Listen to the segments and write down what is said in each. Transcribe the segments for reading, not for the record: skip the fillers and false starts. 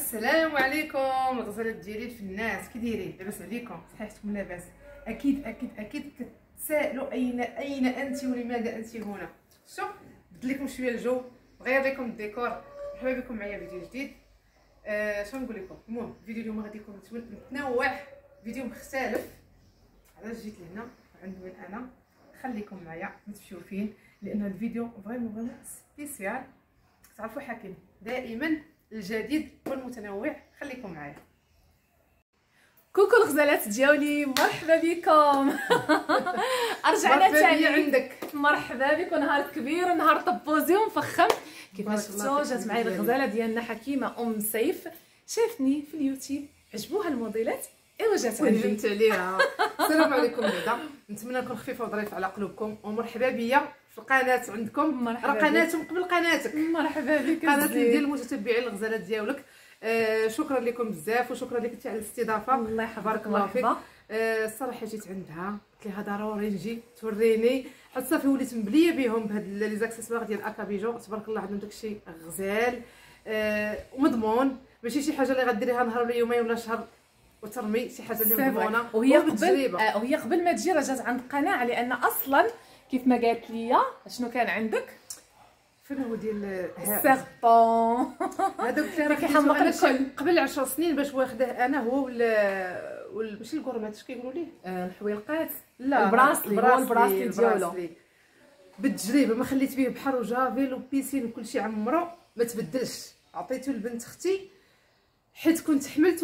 السلام عليكم الغزالات ديالي في الناس، كي دايرين؟ لاباس عليكم؟ صحيحتكم لاباس؟ اكيد كتسائلوا اين انت ولماذا انت هنا. شوف بدل لكم شويه الجو، غير لكم الديكور. مرحبا بكم معايا فيديو جديد. شنو نقول لكم؟ المهم فيديو اليوم غادي يكون متنوع، فيديو مختلف. علاش جيت لهنا عند وين انا؟ خليكم معايا ما تمشيو فين، لان هذا الفيديو فريمون سبيسيال. تعرفوا حكيم دائما الجديد والمتنوع. خليكم معايا. كوكو الغزالات ديالي، مرحبا بكم. رجعنا ثاني عندك. مرحبا بكم. نهار كبير، نهار طبوزي ومفخم. كيفاش شفتوا؟ جات معايا الغزاله ديالنا حكيمه ام سيف، شافتني في اليوتيوب عجبوها الموديلات، ايوا جات عندي وهجمت عليها. السلام عليكم. بعدا نتمنى نكون خفيفه وظريفه على قلوبكم، ومرحبا بيا في القناه عندكم. راه قناتهم قبل قناتك. مرحبا بك قناه ديال المتتبعين الغزالات ديالك. شكرا لكم بزاف، وشكرا لك على الاستضافه. الله يحفظك. الله فيك. الصراحه جيت عندها قلت لها ضروري نجي توريني، حيت صافي وليت مبليه بهم بهاد لي زاكسيسوار ديال اكابيجو. تبارك الله عندهم داكشي غزال ومضمون، ماشي شي حاجه اللي غديريها نهار ولا يومين ولا شهر وترمي، شي حاجه اللي مضمونه. وهي قبل ما تجي راه جات عند قناعه، لان اصلا كيف ما قالت لي شنو كان عندك فين هو ديال السيربون هذاك اللي راه كيحمق الكل قبل 10 سنين باش واخداه انا هو ماشي الكورمات، اش كيقولوا ليه؟ الحويلقات. لا البراسلي ديالو بالتجربه. ما خليت فيه بحر وجافيل وبيسين وكلشي عمرو، ما تبدلش. عطيته لبنت اختي حيت كنت حملت،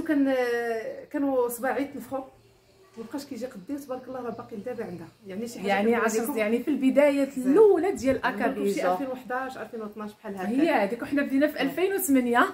كانوا صباعي تنفخوا، مابقاش كيجي قدي. تبارك الله راه باقي لدابا عندها. يعني شي حاجه يعني في البدايات الاولى ديال اكابيجو، شي 2011 2012 بحال هكا. هي هذيك، وحنا بدينا في 2008.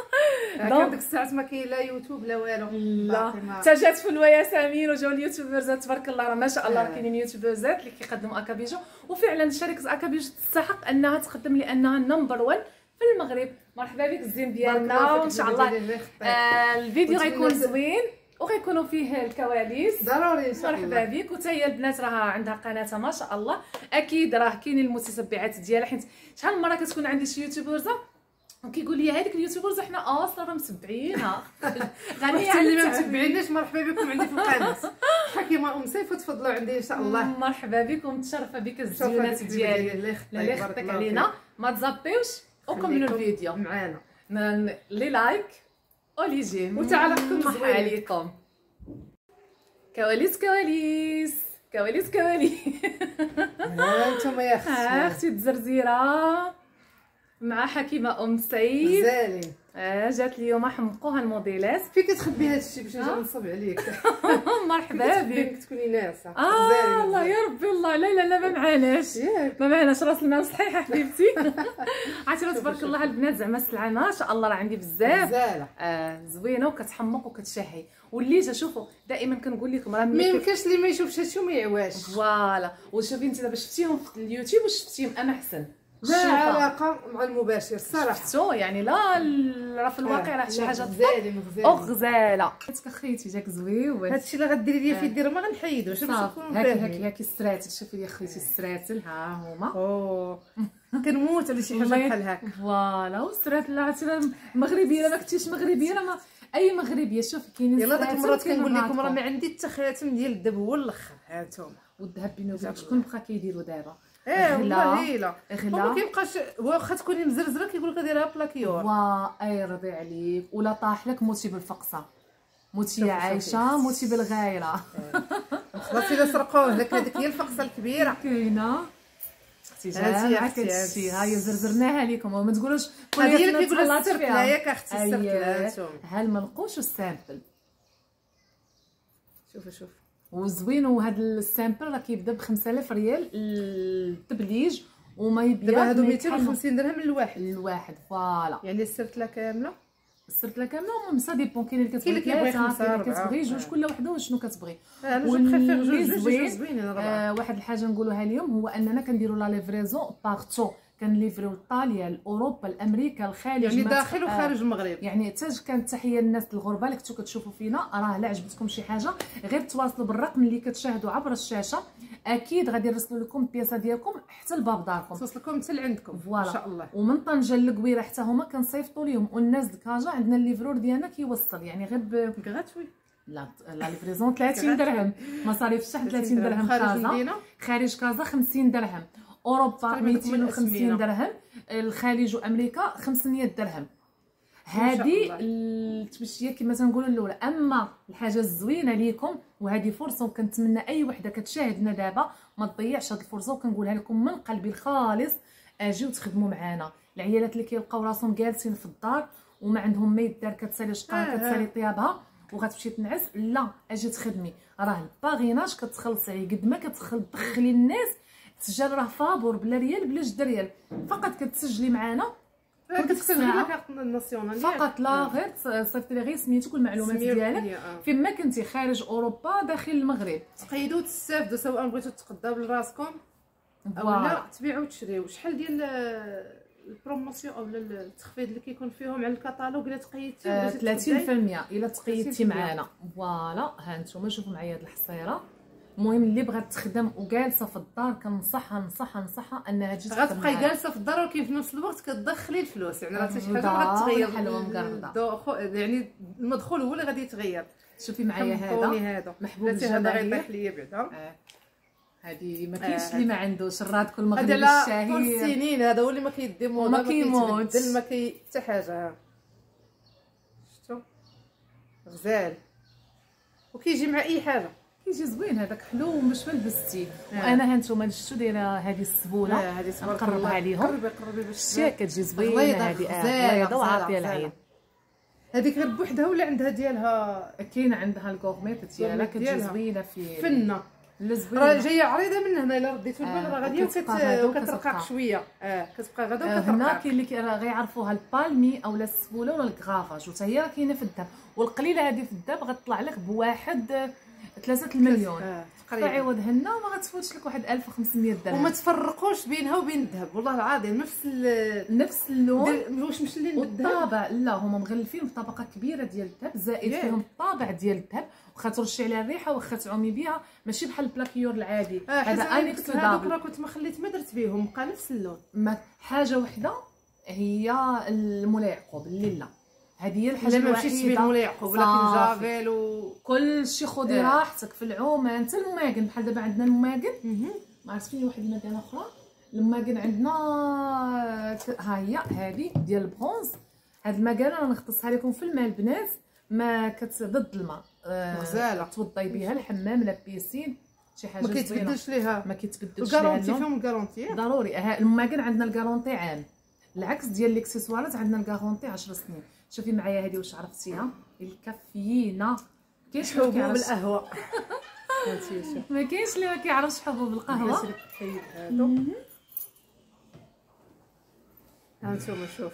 كان ديك الساعات ما كاين لا يوتيوب لا والو. لا حتى جات فلوى ياسمين وجاو اليوتيوبرزات. تبارك الله راه ما شاء الله كاينين يوتيوبرزات اللي كيقدموا اكابيجو، وفعلا شركه اكابيجو تستحق انها تقدم، لانها نمبر 1 في المغرب. مرحبا بك الزين ديالنا، وان شاء الله الفيديو غيكون زوين وغيكونوا فيه الكواليس ضروري ان شاء الله. مرحبا بك. وتا هي البنات راه عندها قناتها ما شاء الله، اكيد راه كاينين المتتبعات ديالها. حيت شحال من مره كتكون عندي شي يوتيوبرزه وكيقول لي هذيك اليوتيوبرزه حنا اصلا راه متبعينها غنيه على اللي ما متبعيناش. مرحبا بكم عندي في القناه حكيمه ام سيف، وتفضلوا عندي ان شاء الله. مرحبا بكم، متشرفه بك الزيونات ديالي. الله يخطيك علينا. ما تزابيوش وكملوا الفيديو معانا. لي لايك ولي جيم وتعليقكم مرحبا عليكم. كواليس كواليس كواليس كواليس. انتم يا اختي الزرزيره مع حكيمه ام سيف غزالين. جات اليوم حمقوها الموديلات. فين كتخبي هذا الشيء باش نجي نصب عليك؟ مرحبا بك، تكوني ناعسه. الله يا ربي. الله لا ما معاناش راس المال صحيحه حبيبتي. عرفتي تبارك الله البنات، زعما السلعه ما شاء الله راه عندي بزاف زوينه وكتحمق وكتشهي. واللي جا شوفوا دائما كنقول لكم راه ما يمكنش اللي ما يشوفش هادشي وما يعواش. فوالا. وشوفي انت دابا شفتيهم في اليوتيوب وشفتيهم انا احسن، لا علاقه مع المباشر الصراحه. شفتو يعني لا راه في الواقع راه شي حاجه غزالين غزاله. خيتي جاك زويون. هادشي اللي غديري ليا في يدي راه ما غنحيدوش. هاكي السراتل، شوفي لي خوتي السراتل ها هما. كنموت على شي حاجه بحال هكا. فوالا. والسراتل عرفتي مغربيه، ما كنتيش مغربيه راه اي مغربيه. شوفي كاينين يلا ديك المرات كنقول لكم راه ما عندي حتى خاتم ديال الذهب هو الاخر. هانتوما والذهب بيني وبينك شكون بقى كيديروا دابا؟ والله لا ما كيبقاش. واخا تكوني مزرزره كيقول لك ديرها بلاكيور. اي رضي عليك. ولا طاح لك موتي بالفقصه، موتي يا عايشه، موتي بالغايره. خلاص الا سرقوه لك هذيك هي الفقصه الكبيره كاينه. اختي جا هادشي ها هي زرزرناها لكم وما تقولوش هذه هي اللي كيقولوا السرت لا ياك اختي السرت لا. ها المنقوش والسامبل. شوف وزوين. وهذا السامبل راه كيبدا ب 5000 ريال التبليج، وما يبيع دابا هادو 250 درهم الواحد. فوالا يعني السرتله كامله. السرتله كامله المهم سا ديبون. كاين اللي كتبغي 3، كاين اللي كتبغي 2، كل وحده وشنو كتبغي. واللي زوين واحد الحاجه نقولوها اليوم هو اننا كنديروا لا ليفريزون بارتو. كنليفريو لايطاليا، لاوروبا، لامريكا، الخارج، يعني داخل وخارج المغرب. يعني حتى كانت تحيه للناس الغربه اللي كنتو كتشوفوا فينا. راه لا عجبتكم شي حاجه غير تواصلوا بالرقم اللي كتشاهدوا عبر الشاشه. اكيد غادي نرسلوا لكم البياسه ديالكم حتى لباب داركم، توصلكم حتى لعندكم ان شاء الله. ومن طنجه للقويره حتى هما كنصيفطوا ليهم، والناس دكاجا عندنا الليفرور ديالنا كيوصل يعني غير غاتوي. لا ليفريزون 30 درهم، مصاريف الشحن 30 درهم، كازا خارج كازا 50 درهم، اوروبا 250 درهم، الخليج وامريكا 500 درهم. هذه التمشيه كما تنقولوا الاولى. اما الحاجه الزوينه ليكم، وهذه فرصه وكنتمنى اي وحده كتشاهدنا دابا ما تضيعش هذه الفرصه، وكنقولها لكم من قلبي الخالص، اجيو تخدموا معنا. العيالات اللي كيلقاو راسهم جالسين في الدار وما عندهم ما يدار، كتسالي شقه كتسالي طيابها وغتمشي تنعس، لا اجي تخدمي. راه الباغيناج كتخلصي عليه قد ما كتدخلي الناس. التسجيل راه فابور بلا ريال بلا جد ريال، فقط كتسجلي معنا كتسجلي لا كارت ناسيونال فقط، لا غير صيفطي لي غير سميتك والمعلومات ديالك فين ما كنتي، خارج اوروبا داخل المغرب. تقيدوا تستافدوا، سواء بغيتوا تقداو لراسكم او لا تبيعوا وتشريو. شحال ديال البروموسيون او التخفيض اللي كيكون فيهم على الكتالوج الا تقيدتي؟ 30% الا تقيدتي معنا. فوالا ها نتوما شوفوا معايا هاد الحصيره. المهم اللي بغات تخدم وجالسه في الدار كنصحها انها تجي تخدم. غتبقاي جالسه في الدار ولكن في نفس الوقت كتدخلي الفلوس، يعني راه حتى شي حاجه غتغير يعني المدخول هو اللي غادي يتغير. شوفي معايا هذا محبوب هذا غيطيح ليا بعدا. هذه ما كاينش اللي ما عندوش، الراد كل مغربي الشهير كل السنين هذا هو اللي ما كيدي موضه، ما كيموتش، ما كي حتى حاجه. شفتوا غزال وكيجي مع اي حاجه، كيجي زوين هذاك حلو ومش ما لبستيه. وانا ها نتوما شفتوا دايره هذه السبوله نقربها عليهم. قربي باش شتي كتجي زوينه هذه بيضه وعاطيه العين. هذيك غير بوحدها ولا عندها ديالها؟ كاينه عندها الكورميت ديالها كتجي زوينه في فنه. راه جايه عريضه من هنا، الا رديتو البال راه غاديه وكترقق شويه. كتبقى غدا وكترقق. هنا كاين اللي راه غيعرفوها البالمي اولا السبوله ولا الكرافاج، وتا هي راه كاينه في الذهب. والقليله هذه في الذهب غتطلع لك بواحد 3 المليون فعوض هنا ما غتفوتش لك واحد 1500 درهم. وما تفرقوش بينها وبين الذهب، والله العظيم نفس اللون. واش مشلين بالذهب والطابع لا هما مغلفين بطبقه كبيره ديال الذهب، زائد فيهم الطابع ديال الذهب، واخا ترشي عليها الريحه واخا تعومي بها ماشي بحال البلاكيور العادي. هذا انيكس هذوك راه كنت ما خليت ما درت بهم، بقى نفس اللون. حاجه وحده هي المولى يعقوب الليله، هذه هي الحاجه الوحيده. ما مشيتش بين مولاي يعقوب ولكن جافيل كلشي خذي راحتك في العومان. حتى الماكن بحال دابا عندنا الماكن، ما عرفت فين واحد المكانه اخرى. الماكن عندنا ها هي هذه ديال البرونز. هاد المكانه راه نختصها لكم في الماء البنات، ما ضد الماء غزاله توضي بها الحمام لا بيسين شي حاجه ما كيتبدلش ليها، ما كيتبدلش ليها. الكارونتي فيهم الكارونتي ضروري. الماكن عندنا الكارونتي عام، العكس ديال ليكسيسوارات عندنا الكارونتي 10 سنين. شوفي معايا هذه واش عرفتيها، الكافيينه. كاينش حبوب القهوه ما كاينش اللي ما كيعرفش حبوب القهوه. هادو هانتوما شوف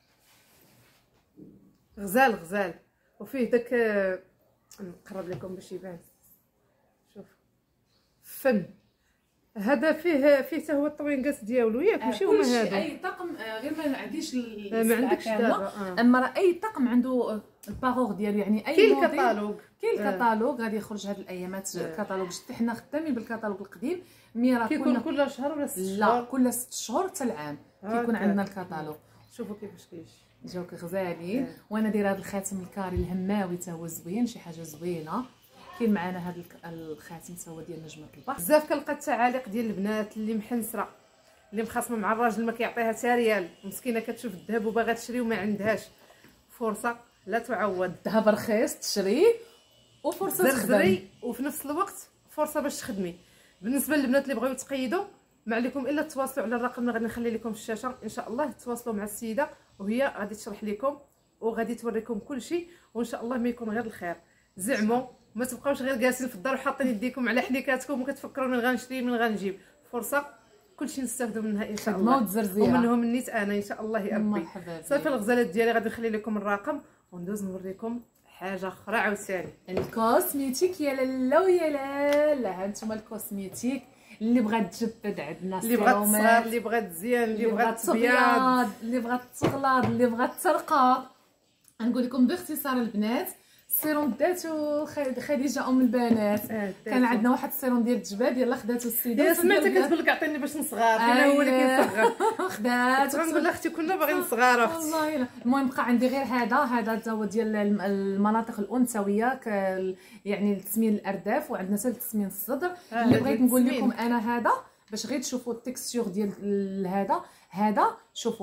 غزال وفيه داك نقرب لكم باش يبان. شوف فن هذا فيه حتى هو الطوينكاس ديالو ياك ماشي هما هادو. اي طقم غير ما عنديش ما عندكش دابا. اما راه اي طقم عنده الباغور ديالو، يعني اي كاين الكتالوج. كاين الكتالوج غادي يخرج هاد الايامات الكتالوج. حتى حنا خدامين بالكتالوج القديم، مي راه كل شهر ولا 6 شهور؟ لا كل 6 شهور حتى العام كيكون عندنا الكتالوج. شوفوا كيفاش كيجي جاوك غزالين. وانا دايره هذا الخاتم الكاري الهماوي حتى هو زوين، شي حاجه زوينه. كاين معنا هذا الخاتم حتى هو ديال نجمه البحر. بزاف كنلقى التعاليق ديال البنات اللي محنسره، اللي مخاصمه مع الراجل ما كيعطيها حتى ريال، مسكينه كتشوف الذهب وباغا تشري وما عندهاش. فرصه لا تعوض، الذهب رخيص تشري وفرصه تخدمي، وفي نفس الوقت فرصه باش تخدمي. بالنسبه للبنات اللي بغاو يتقيدوا ما عليكم الا تواصلوا على الرقم اللي غادي نخلي لكم في الشاشه. ان شاء الله تواصلوا مع السيده وهي غادي تشرح لكم وغادي توريكم كل شيء، وان شاء الله ما يكون غير الخير. زعموا ما تبقاوش غير جالسين في الدار وحاطين يديكم على حليكاتكم وكتفكروا من غنشري من غنجيب. فرصه كلشي نستافدوا منها ان شاء الله، ومنهم نيت انا ان شاء الله يا ربي. صافي الغزالات ديالي غادي نخلي لكم الرقم وندوز نوريكم حاجه اخرى عاوتاني. الكوسميتيك يا لالا ويا لالا. ها انتم الكوسميتيك اللي بغات تجبد عندنا، اللي بغات تصغر، اللي بغات تزيان، اللي بغات تبيض، اللي بغات تغلاض، اللي بغات ترقى. غنقول لكم باختصار البنات، السيروم داتو خديجه ام البنات. كان عندنا واحد السيروم ديال الجباب يلاه خداتو السيده. سمعتك كتقول لك عطيني باش نصغر، فين هو اللي كيصغر خدات كنقول لها اختي كنا باغيين نصغر اختي والله الا. المهم بقى عندي غير هذا تا هو ديال المناطق الانثويه يعني لتسمين الارداف، وعندنا حتى لتسمين الصدر. اللي بغيت نقول لكم انا هذا باش غير تشوفوا التكستور ديال هذا شوفوا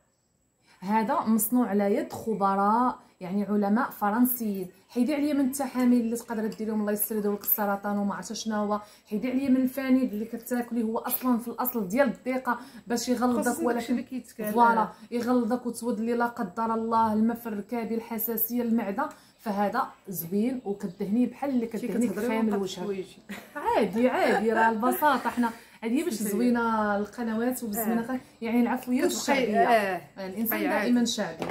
هذا مصنوع على يد خبراء يعني علماء فرنسيين. حيدي عليا من التحاميل اللي تقدر ديريهم الله يسردوا لك السرطان وما عرفتش شنو هو. حيدي عليا من الفانيد اللي كتاكلي هو اصلا في الاصل ديال الدقيقه باش يغلظك، ولكن فوالا يغلظك وتود لي لا قدر الله المفر الركابي الحساسيه المعده. فهذا زوين وكدهنيه بحال اللي كدهني كريم الوجه. عادي راه البساطه. حنا هذه باش زوينه القنوات وبزوينه يعني العفويه والشعبيه. الانسان دائما شعبي.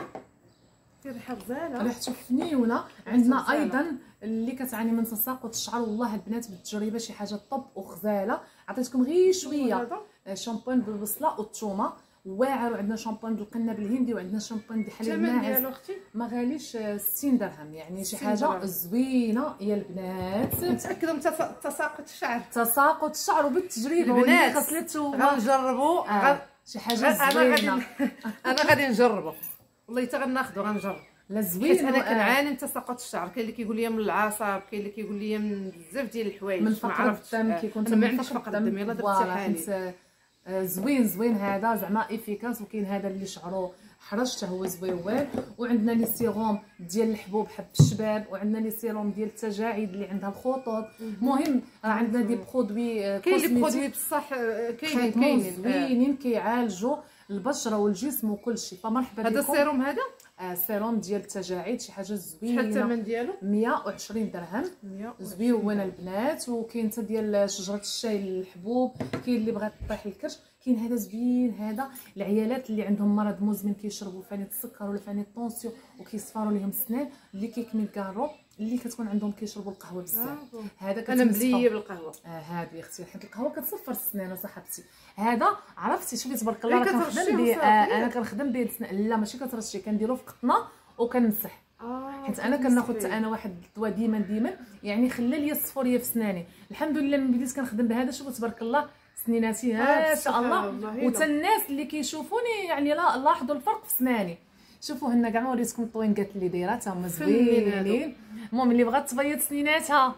ريحه غزاله، ريحته فنيونه. عندنا ايضا اللي كتعاني من تساقط الشعر، والله البنات بالتجربه شي حاجه طب وغزاله. عطيتكم غير شويه شامبون بالبصله والثومه واعر، وعندنا شامبون بالقنب الهندي، وعندنا شامبون بحليب ناعس. ما غاليش 60 درهم، يعني شي حاجه زوينه يا البنات. متاكده من تساقط الشعر؟ تساقط الشعر وبالتجربه البنات غسلته غنجربوا شي حاجه زوينه. انا غادي نجربوا والله حتى غناخذو غنجرب. لا زوين. انا كنعاني من تساقط الشعر، كاين اللي كيقول لي من العصب، كاين اللي كيقول لي من بزاف ديال الحوايج من فقر الدم. كيكون انا ما عنديش فقر الدم يلاه درت حالي. زوين هذا زعما افيكاس. وكاين هذا اللي شعرو حرش حتى هو زويون. وعندنا لي سيروم ديال الحبوب حب الشباب، وعندنا لي سيروم ديال التجاعيد اللي عندها الخطوط. المهم راه عندنا دي برودوي كاين لي برودوي بصح كاينين زوينين كيعالجوا البشره والجسم وكل شيء. فمرحبا بكم. هذا السيروم هذا سيروم ديال التجاعيد شي حاجه زوينه. شحال الثمن ديالو؟ 120 درهم. زويون البنات. وكاين حتى ديال شجره الشاي للحبوب. كاين اللي بغات طيح الكرش. كاين هذا زوين هذا العيالات اللي عندهم مرض مزمن كيشربوا فاني السكر ولا فاني الطونسيون وكيصفروا لهم السنان، اللي كيكمل كارو، اللي كتكون عندهم كيشربوا القهوه بزاف. هذا انا مليه بالقهوه. هذه اختي حيت القهوه كتصفر السنان صاحبتي. هذا عرفتي شوفي تبارك الله راه كنخدم به. انا كنخدم به لا ماشي كترشي، كنديرو في قطنه وكنمسح. حيت انا كناخذ انا واحد الدواء ديما يعني خلى لي الصفوريه في سناني. الحمد لله من بديت كنخدم بهذا شوفوا تبارك الله سنيناتي ما شاء الله. وتا الناس اللي كيشوفوني يعني لا لاحظوا الفرق في سناني. شوفوا هنا كاع وريتكم الطوينكات اللي دايره تا هما زوينين. المهم اللي بغات تبيض سنيناتها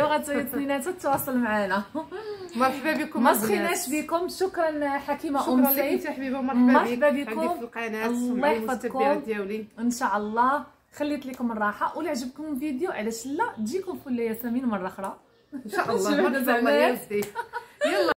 تواصل معنا. مرحبا بكم. ما سخيناش بكم. شكرا حكيمه ام سيف. شكرا حبيبه مرحبا بكم في القناه. الله يحفظكم ديالي ان شاء الله. خليت لكم الراحه. ولا عجبكم الفيديو علاش لا تجيكم فله ياسمين مره اخرى ان شاء الله. مرحبا يا يلا